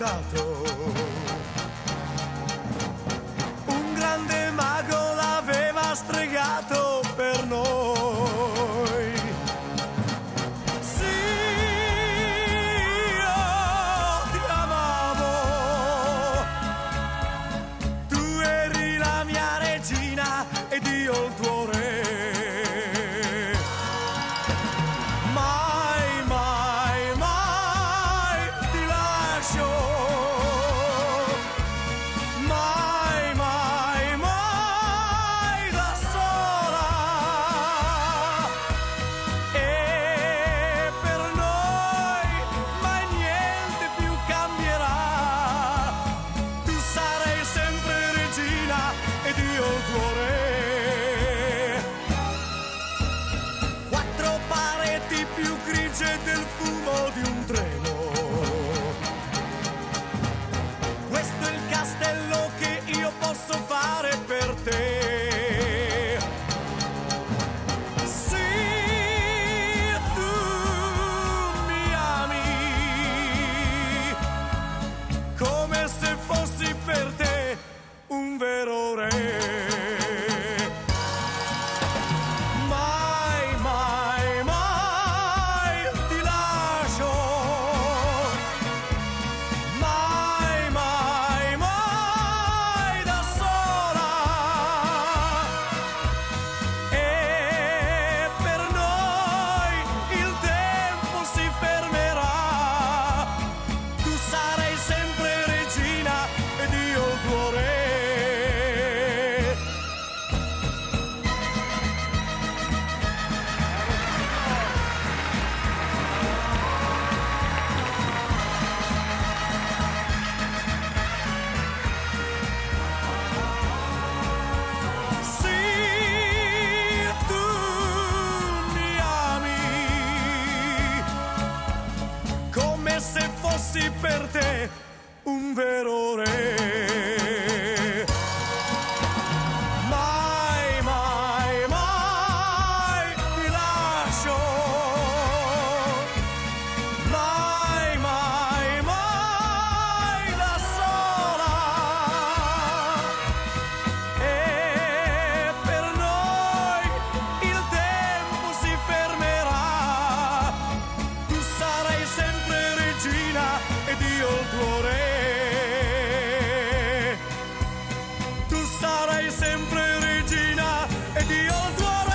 ascoltato. Un grande mago l'aveva stregato per noi. Sì, io ti amavo. Tu eri la mia regina ed io il tuo re. Mai, mai, mai ti lascio. Mai, mai, mai da sola. E per noi mai niente più cambierà. Tu sarai sempre regina ed io il tuo re. Quattro pareti più grigie del fumo di un treno. Questo è il castello che io posso fare per te. Sì, tu mi ami come se fossi per te un vero re. Mai, mai, mai ti lascio. Mai, mai, mai da sola. E per noi il tempo si fermerà. Tu sarai sempre regina ed io il tuo re. Sì, tu mi ami come se fossi per te un vero re. Mai, mai, mai ti lascio. Mai, mai, mai da sola. E per noi il tempo si fermerà. Tu sarai sempre regina ed io il tuo re. Tu sarai sempre regina ed io il tuo re.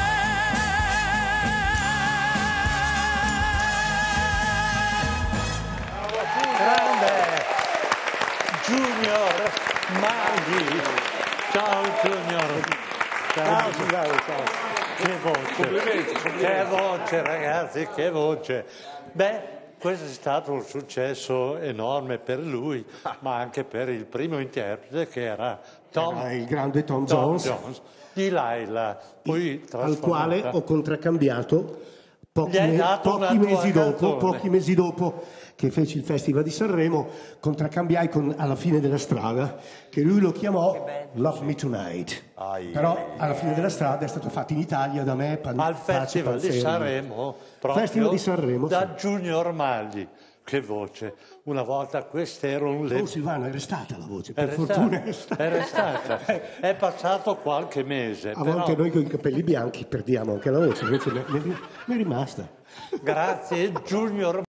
Grande Junior Maggi. Ciao Junior. Ciao, ciao. Che voce. Che voce ragazzi, che voce. Beh, questo è stato un successo enorme per lui, ma anche per il primo interprete che era Il grande Tom Jones, di Laila, poi al quale ho contraccambiato Gli hai dato una tua canzone. pochi mesi dopo che feci il Festival di Sanremo, contraccambiai alla fine della strada, che lui lo chiamò Love Me Tonight. Però alla fine della strada è stato fatto in Italia da me, al Festival di Sanremo, proprio Festival di Sanremo, da sì. Junior Maggi. Che voce! Una volta quest'era un Oh Silvano, è restata la voce, per È fortuna restata, è restata. È passato qualche mese. A però... volte noi con i capelli bianchi perdiamo anche la voce, invece mi è rimasta. Grazie Junior